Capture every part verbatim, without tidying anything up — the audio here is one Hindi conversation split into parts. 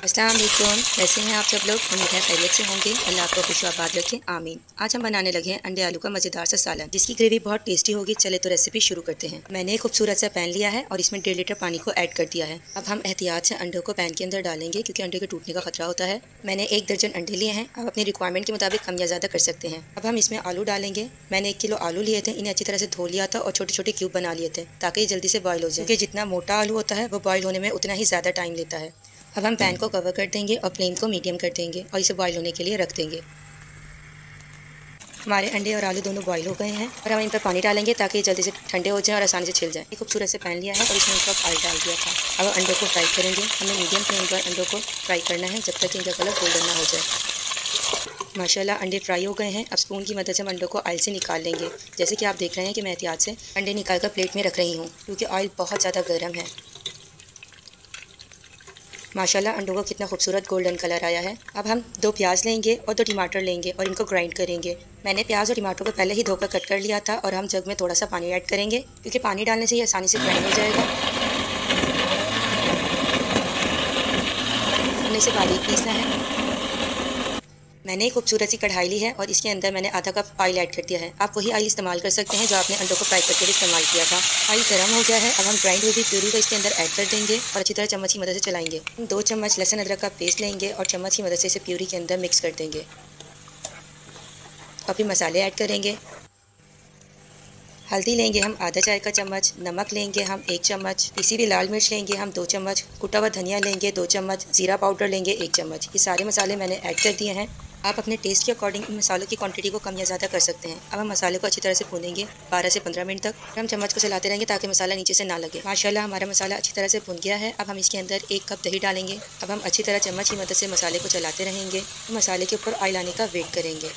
अस्सलाम वालेकुम। कैसे हैं आप सब लोग? उम्मीद है खैरियत से होंगे। अल्लाह आपको खुश आबाद रखें, आमीन। आज हम बनाने लगे हैं अंडे आलू का मज़ेदार सा सालन, जिसकी ग्रेवी बहुत टेस्टी होगी। चले तो रेसिपी शुरू करते हैं। मैंने एक खूबसूरत सा पैन लिया है और इसमें डेढ़ लीटर पानी को ऐड कर दिया है। अब हम एहतियात से अंडों को पैन के अंदर डालेंगे, क्योंकि अंडे के टूटने का खतरा होता है। मैंने एक दर्जन अंडे लिए हैं। आप अपनी रिक्वायरमेंट के मुताबिक कम या ज़्यादा कर सकते हैं। अब हम इसमें आलू डालेंगे। मैंने एक किलो आलू लिए थे, इन्हें अच्छी तरह से धो लिया था और छोटे छोटे क्यूब बना लिए थे, ताकि ये जल्दी से बॉयल हो जाए, क्योंकि जितना मोटा आलू होता है वो बॉयल होने में उतना ही ज़्यादा टाइम लेता है। अब हम पैन को कवर कर देंगे और फ्लेम को मीडियम कर देंगे और इसे बॉयल होने के लिए रख देंगे। हमारे अंडे और आलू दोनों बॉयल हो गए हैं और हम इन पर पानी डालेंगे, ताकि जल्दी से ठंडे हो जाएं और आसानी से छिल जाएं। एक खूबसूरत से पैन लिया है और इसमें इनका ऑयल डाल दिया था। अब अंडों को फ्राई करेंगे। हमें मीडियम फ्लेम पर अंडों को फ्राई करना है, जब तक इनका कलर गोल्डन ना हो जाए। माशाल्लाह अंडे फ्राई हो गए हैं। अब स्पून की मदद से हम अंडों को ऑयल से निकाल लेंगे। जैसे कि आप देख रहे हैं कि मैं एहतियात से अंडे निकाल कर प्लेट में रख रही हूँ, क्योंकि ऑयल बहुत ज़्यादा गर्म है। माशाल्लाह अंडों को कितना खूबसूरत गोल्डन कलर आया है। अब हम दो प्याज लेंगे और दो टमाटर लेंगे और इनको ग्राइंड करेंगे। मैंने प्याज और टमाटर को पहले ही धोकर कट कर लिया था और हम जग में थोड़ा सा पानी ऐड करेंगे, क्योंकि पानी डालने से ये आसानी से ग्राइंड हो जाएगा। हमने इसे बारीक पीसना है। मैंने एक खूबसूरत सी कढ़ाई ली है और इसके अंदर मैंने आधा कप ऑयल ऐड कर दिया है। आप वही ऑयल इस्तेमाल कर सकते हैं जो आपने अंडों को फ्राई करके भी इस्तेमाल किया था। ऑयल गर्म हो गया है। अब हम ग्राइंड हुई प्यूरी को इसके अंदर ऐड कर देंगे और अच्छी तरह चम्मच की मदद से चलाएंगे। दो चम्मच लहसुन अदरक का पेस्ट लेंगे और चम्मच की मदद से इसे प्यूरी के अंदर मिक्स कर देंगे और फिर मसाले ऐड करेंगे। हल्दी लेंगे हम आधा चाय का चम्मच, नमक लेंगे हम एक चम्मच, पिसी हुई लाल मिर्च लेंगे हम दो चम्मच, कुटा हुआ धनिया लेंगे दो चम्मच, जीरा पाउडर लेंगे एक चम्मच। ये सारे मसाले मैंने ऐड कर दिए हैं। आप अपने टेस्ट के अकॉर्डिंग इन मसालों की क्वांटिटी को कम या ज़्यादा कर सकते हैं। अब हम मसाले को अच्छी तरह से भूनेंगे बारह से पंद्रह मिनट तक। हम चम्मच को चलाते रहेंगे ताकि मसाला नीचे से ना लगे। माशाल्लाह हमारा मसाला अच्छी तरह से भुन गया है। अब हम इसके अंदर एक कप दही डालेंगे। अब हम अच्छी तरह चम्मच की मदद से मसाले को चलाते रहेंगे। मसाले के ऊपर ऑयल आने का वेट करेंगे।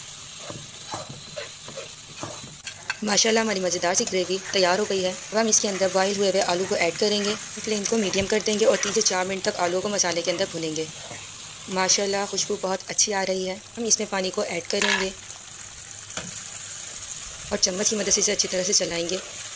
माशाल्लाह हमारी मज़ेदार सी ग्रेवी तैयार हो गई है। अब हम इसके अंदर बॉयल हुए हुए आलू को ऐड करेंगे। फ्लेम को मीडियम कर देंगे और तीन से चार मिनट तक आलू को मसाले के अंदर भुनेंगे। माशाल्लाह खुशबू बहुत अच्छी आ रही है। हम इसमें पानी को ऐड करेंगे और चम्मच की मदद से इसे अच्छी तरह से चलाएंगे।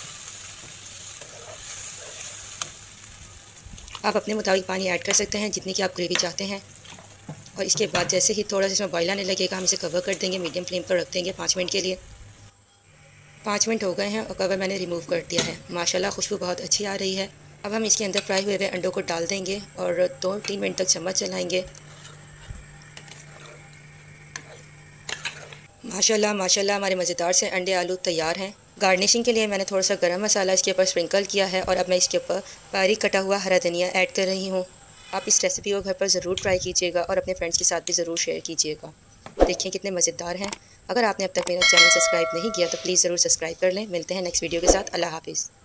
आप अपने मुताबिक पानी ऐड कर सकते हैं जितनी की आप ग्रेवी चाहते हैं। और इसके बाद जैसे ही थोड़ा सा इसमें बॉयल आने लगेगा, हम इसे कवर कर देंगे। मीडियम फ्लेम पर रख देंगे पाँच मिनट के लिए। पाँच मिनट हो गए हैं और कवर मैंने रिमूव कर दिया है। माशाल्लाह खुशबू बहुत अच्छी आ रही है। अब हम इसके अंदर फ्राई हुए हुए अंडों को डाल देंगे और दो तीन मिनट तक चम्मच चलाएंगे। माशाल्लाह माशाल्लाह हमारे मज़ेदार से अंडे आलू तैयार हैं। गार्निशिंग के लिए मैंने थोड़ा सा गरम मसाला इसके ऊपर स्प्रिंकल किया है और अब मैं इसके ऊपर बारीक कटा हुआ हरा धनिया ऐड कर रही हूँ। आप इस रेसिपी को घर पर ज़रूर ट्राई कीजिएगा और अपने फ्रेंड्स के साथ भी ज़रूर शेयर कीजिएगा। देखिए कितने मज़ेदार हैं। अगर आपने अब तक मेरा चैनल सब्सक्राइब नहीं किया तो प्लीज़ ज़रूर सब्सक्राइब कर लें। मिलते हैं नेक्स्ट वीडियो के साथ। अल्लाह हाफिज़।